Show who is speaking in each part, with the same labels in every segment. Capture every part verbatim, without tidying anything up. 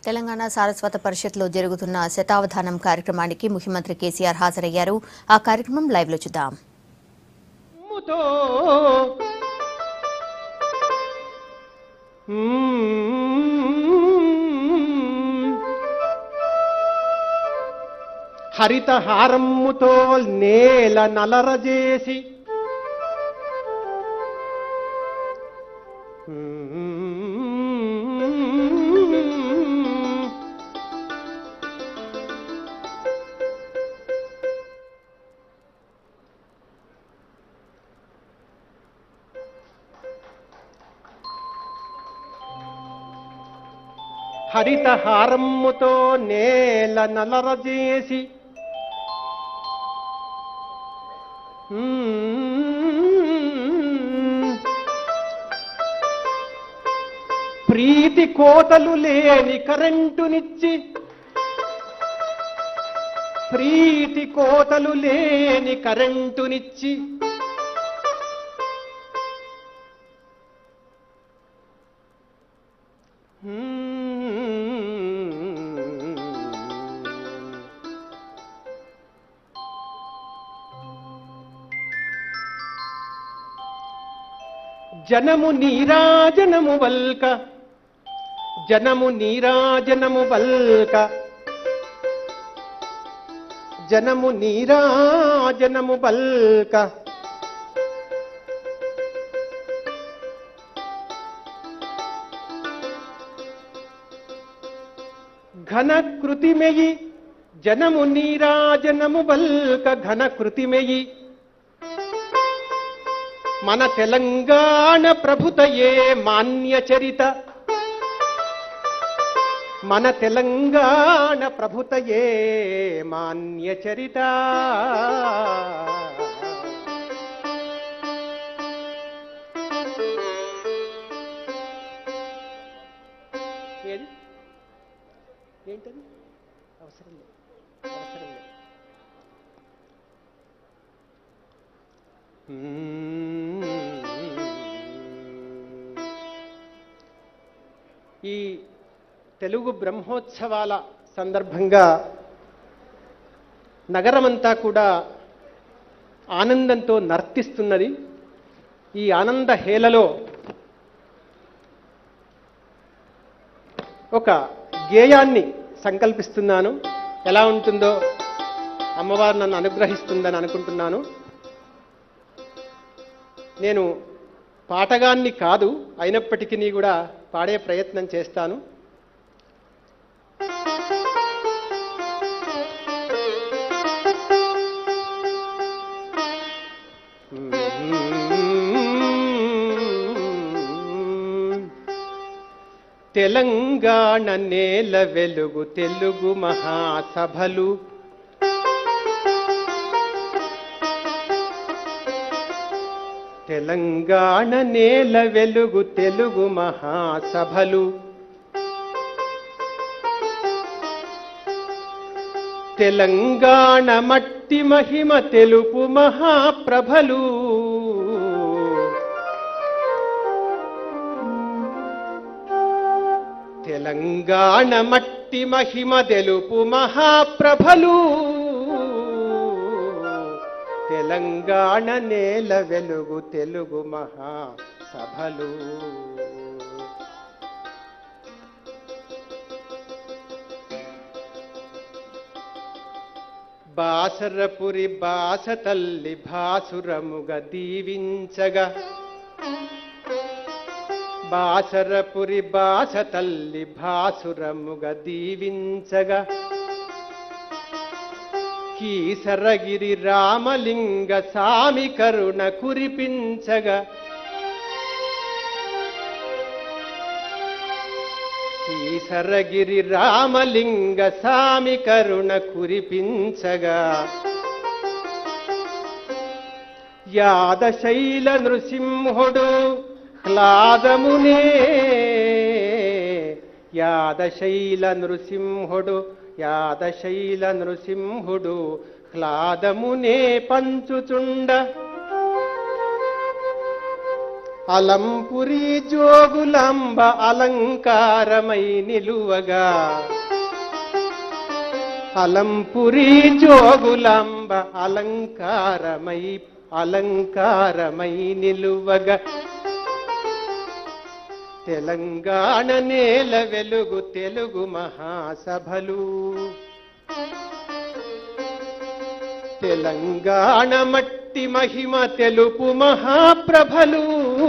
Speaker 1: తెలంగాణ సారస్వత పరిషత్లో జరుగుతున్న శతావధానం కార్యక్రమానికి ముఖ్యమంత్రి కేసీఆర్ హాజరయ్యారు. ఆ కార్యక్రమం లైవ్ లో చూద్దాం.
Speaker 2: హరితహారమ్ముతో నేల నలరజేసి హరితహారమ్ముతో నేల నలరజేసి ప్రీతి కోతలు లేని కరెంటునిచ్చి ప్రీతి కోతలు లేని కరెంటునిచ్చి జనము నీరాజనము వల్క జనము నీరాజనము వల్క జనము నీరాజనము వల్క ఘన కృతిమెయి జనము నీరాజనము వల్క ఘన కృతిమెయి మన తెలంగాణ ప్రభుతయే మాన్య చరిత మన తెలంగాణ ప్రభుతయే మాన్య చరిత ఏది ఏంటది అవసరం లేదు అవసరం లేదు ఈ తెలుగు బ్రహ్మోత్సవాల సందర్భంగా నగరమంతా కూడా ఆనందంతో నర్తిస్తున్నది. ఈ ఆనంద హేళలో ఒక గేయాన్ని సంకల్పిస్తున్నాను. ఎలా ఉంటుందో అమ్మవారు నన్ను అనుగ్రహిస్తుందని అనుకుంటున్నాను. నేను పాటగాన్ని కాదు, అయినప్పటికీ కూడా పాడే ప్రయత్నం చేస్తాను. తెలంగాణ నేల వెలుగు తెలుగు మహాసభలు తెలంగాణ నేల వెలుగు తెలుగు మహాసభలు తెలంగాణ మట్టి మహిమ తెలుపు మహాప్రభలు తెలంగాణ మట్టి మహిమ తెలుపు మహాప్రభలు తెలంగాణ నేల వెలుగు తెలుగు మహాసభలు బాసరపురి బాస తల్లి భాసురముగ దీవించగా బాసరపురి బాస తల్లి భాసురముగ దీవించగా కీసరగిరి రామలింగ సామి కరుణ కురిపించగా కీసరగిరి రామలింగ సామి కరుణ కురిపించగా యాదశైల నృసింహుడు హ్లాదమునే యాదశైల నృసింహుడు యాదశైల నృసింహుడు హ్లాదమునే పంచుచుండ అలంపురి జోగులాంబ అలంకారమై నిలువగా అలంపురి జోగులాంబ అలంకారమై అలంకారమై నిలువగా తెలంగాణ నేల వెలుగు తెలుగు మహాసభలు తెలంగాణ మట్టి మహిమ తెలుపు మహాప్రభలు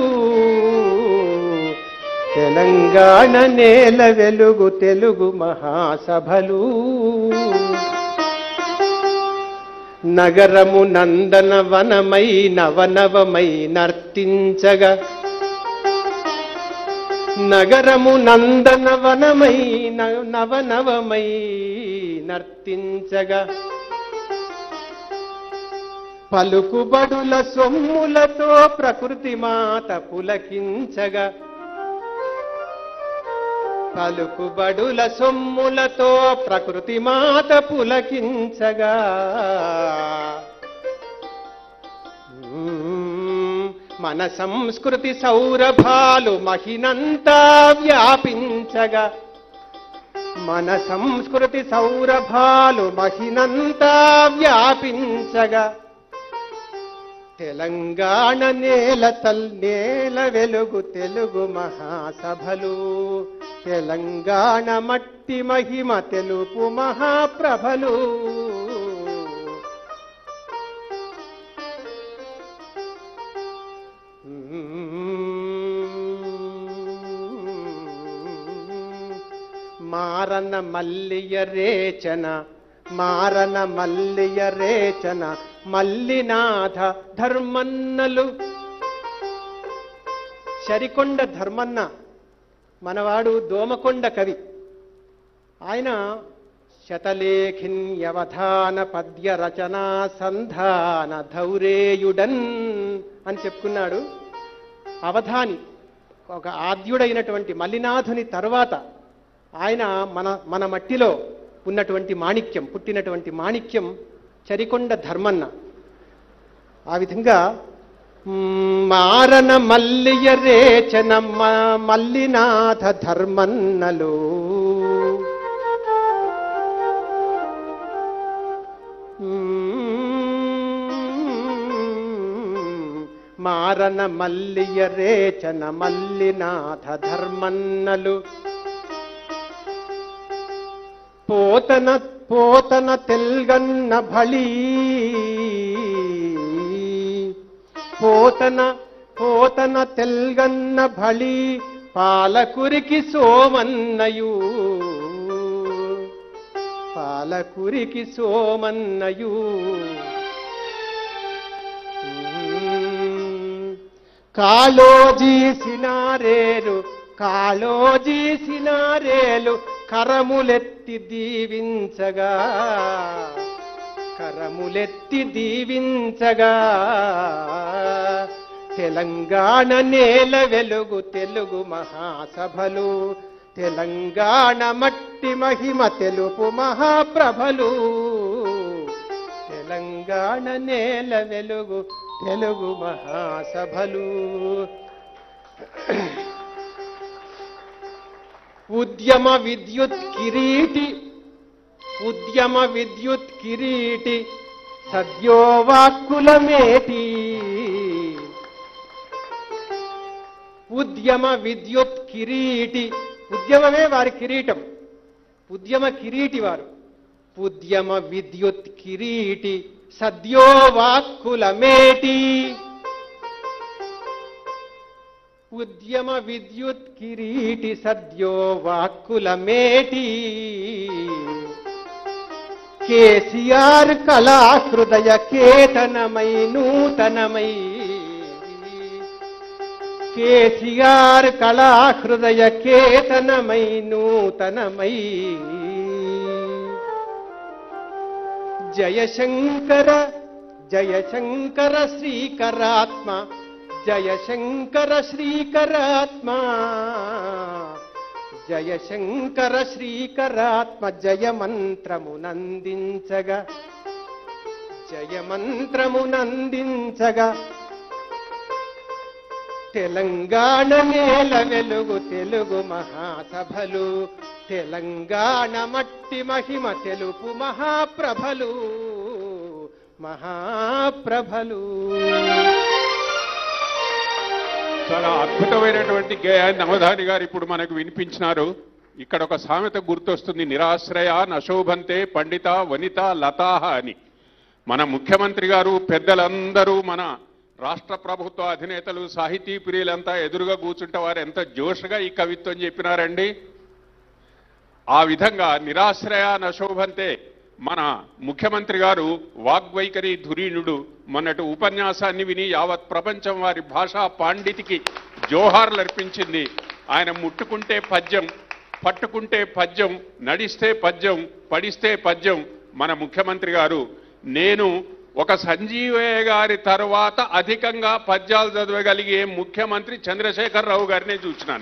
Speaker 2: తెలంగాణ నేల వెలుగు తెలుగు మహాసభలు నగరము నందన వనమై నవనవమై నర్తించగా నగరము నందన వనమై నవనవమై నర్తించగా పలుకుబడుల సొమ్ములతో ప్రకృతి మాత పులకించగా పలుకుబడుల సొమ్ములతో ప్రకృతి మాత పులకించగా మన సంస్కృతి సౌరభాలు మహినంతా వ్యాపించగా మన సంస్కృతి సౌరభాలు మహినంతా వ్యాపించగా తెలంగాణ నేల తల్ నేల వెలుగు తెలుగు మహాసభలు తెలంగాణ మట్టి మహిమ తెలుపు మహాప్రభలు మారన మల్లియ రేచన మారన మల్లియ రేచన మల్లినాథ ధర్మన్నలు శరికొండ ధర్మన్న మనవాడు దోమకొండ కవి. ఆయన శతలేఖిన్యవధాన పద్య రచనా సంధాన ధౌరేయుడన్ అని చెప్పుకున్నాడు. అవధాని ఒక ఆద్యుడైనటువంటి మల్లినాథుని తర్వాత ఆయన మన మన మట్టిలో ఉన్నటువంటి మాణిక్యం, పుట్టినటువంటి మాణిక్యం చరికొండ ధర్మన్న. ఆ విధంగా మారన మల్లియ రేచన మల్లినాథ ధర్మన్నలు మారన మల్లియ రేచన మల్లినాథ ధర్మన్నలు పోతన పోతన తెల్గన్న భళీ పోతన పోతన తెల్గన్న భళీ పాలకురికి సోమన్నయు పాలకురికి సోమన్నయు కాళోజీ సినారేలు కాళోజీ సినారేలు కరములెత్తి దీవించగా కరములెత్తి దీవించగా తెలంగాణ నేల వెలుగు తెలుగు మహాసభలు తెలంగాణ మట్టి మహిమ తెలుపు మహాప్రభలు తెలంగాణ నేల వెలుగు తెలుగు మహాసభలు. ఉద్యమ విద్యుత్ కిరీటి ఉద్యమ విద్యుత్ కిరీటి సద్యో వాక్కులమేటి ఉద్యమ విద్యుత్ కిరీటి ఉద్యమమే వారి కిరీటం, ఉద్యమ కిరీటి వారు. ఉద్యమ విద్యుత్ కిరీటి సద్యో వాక్కులమేటి ఉద్యమ విద్యుత్ కిరీటి సద్యో వాక్కులమేటి కేసీఆర్ కళా హృదయ కేతనమై నూతనమై కేసీఆర్ కళా హృదయ కేతనమై నూతనమై జయశంకర జయశంకర శ్రీకరాత్మ జయశంకర శ్రీకరాత్మ జయశంకర శ్రీకరాత్మ జయమంత్రమునందించగా జయమంత్రమునందించగా తెలంగాణ నేల వెలుగు తెలుగు మహాసభలు, తెలంగాణ మట్టి మహిమ తెలుపు మహాప్రభలు, మహాప్రభలు.
Speaker 3: చాలా అద్భుతమైనటువంటి గేయాన్ని అవధాని గారు ఇప్పుడు మనకు వినిపించినారు. ఇక్కడ ఒక సామెత గుర్తొస్తుంది, నిరాశ్రయ నశోభంతే పండిత వనిత లతాహ అని. మన ముఖ్యమంత్రి గారు, పెద్దలందరూ, మన రాష్ట్ర ప్రభుత్వ అధినేతలు, సాహితీ ప్రియులంతా ఎదురుగా కూర్చుంటే వారు ఎంత జోష్గా ఈ కవిత్వం చెప్పినారండి. ఆ విధంగా నిరాశ్రయ నశోభంతే మన ముఖ్యమంత్రి గారు వాగ్వైఖరి ధురీణుడు మొన్నటి ఉపన్యాసాన్ని విని యావత్ ప్రపంచం వారి భాషా పాండితికి జోహార్లు అర్పించింది. ఆయన ముట్టుకుంటే పద్యం, పట్టుకుంటే పద్యం, నడిస్తే పద్యం, పడిస్తే పద్యం. మన ముఖ్యమంత్రి గారు, నేను ఒక సంజీవయ్య గారి తర్వాత అధికంగా పద్యాలు చదవగలిగే ముఖ్యమంత్రి చంద్రశేఖరరావు గారినే చూసినాను.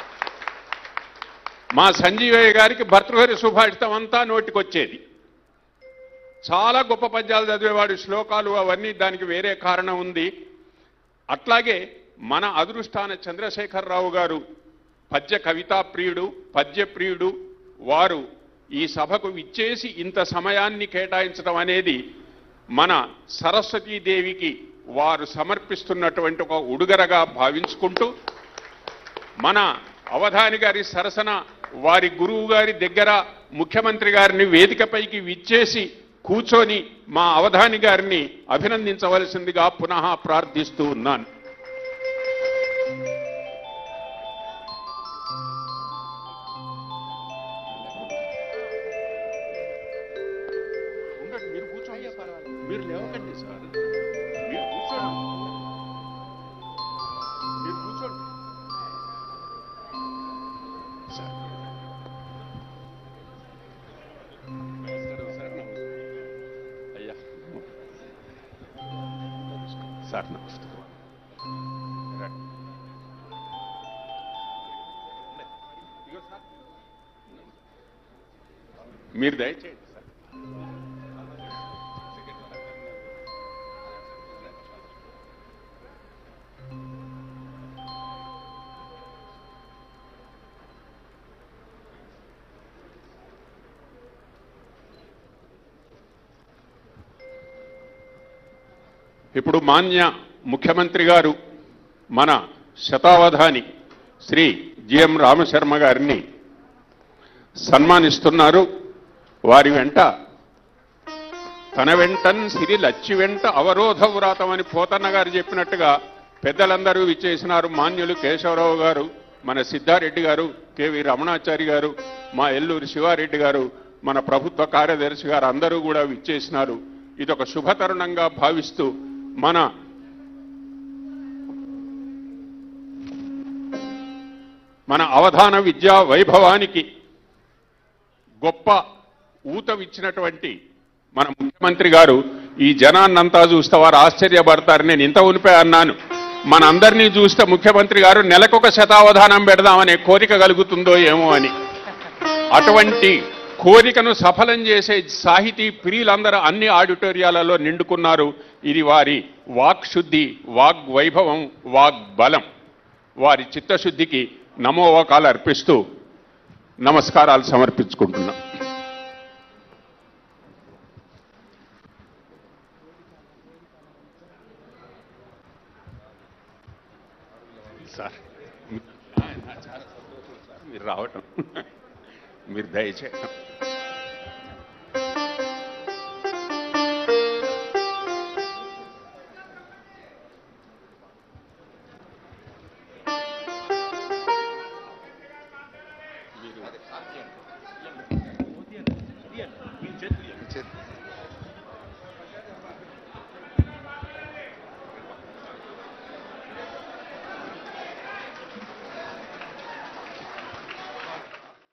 Speaker 3: మా సంజీవయ్య గారికి భర్తృహరి సుభాషితం అంతా నోటికొచ్చేది. చాలా గొప్ప పద్యాలు చదివేవాడు, శ్లోకాలు అవన్నీ, దానికి వేరే కారణం ఉంది. అట్లాగే మన అదృష్టాన చంద్రశేఖరరావు గారు పద్య కవితా ప్రియుడు, పద్య ప్రియుడు. వారు ఈ సభకు విచ్చేసి ఇంత సమయాన్ని కేటాయించడం అనేది మన సరస్వతీదేవికి వారు సమర్పిస్తున్నటువంటి ఒక ఉడుగరగా భావించుకుంటూ, మన అవధాని గారి సరసన వారి గురువు గారి దగ్గర ముఖ్యమంత్రి గారిని వేదికపైకి విచ్చేసి కూర్చొని మా అవధాని గారిని అభినందించవలసిందిగా పునః ప్రార్థిస్తూ ఉన్నాను. మీరు కూర్చోండి, మీరు లేవకండి సార్, మీరు కూర్చోండి, మీరు కూర్చోండి సార్. నమస్కారం సార్. అయ్యా సార్, నమస్కారం. మీరు దయచేయండి సార్. ఇప్పుడు మాన్య ముఖ్యమంత్రి గారు మన శతావధాని శ్రీ జిఎం రామశర్మ గారిని సన్మానిస్తున్నారు. వారి వెంట తన వెంటన్ సిరి లచ్చి వెంట అవరోధ వ్రాతం అని పోతన్న గారు చెప్పినట్టుగా పెద్దలందరూ విచ్చేసినారు. మాన్యులు కేశవరావు గారు, మన సిద్ధారెడ్డి గారు, కెవి రమణాచారి గారు, మా ఎల్లూరి శివారెడ్డి గారు, మన ప్రభుత్వ కార్యదర్శి గారు అందరూ కూడా విచ్చేసినారు. ఇదొక శుభతరుణంగా భావిస్తూ మన మన అవధాన విద్యా వైభవానికి గొప్ప ఊతమిచ్చినటువంటి మన ముఖ్యమంత్రి గారు ఈ జనాన్నంతా చూస్తే వారు ఆశ్చర్యపడతారు. నేను ఇంత ఉనిపే అన్నాను, మన అందరినీ చూస్తే ముఖ్యమంత్రి గారు నెలకొక శతావధానం పెడదామనే కోరిక కలుగుతుందో ఏమో అని. అటువంటి కోరికను సఫలం చేసే సాహితీ ప్రియులందరూ అన్ని ఆడిటోరియాలలో నిండుకున్నారు. ఇది వారి వాక్శుద్ధి, వాగ్వైభవం, వాగ్బలం. వారి చిత్తశుద్ధికి నమోవకాలు అర్పిస్తూ నమస్కారాలు సమర్పించుకుంటున్నాం. సార్ మీరు రావటం, మీరు దయచేయటం.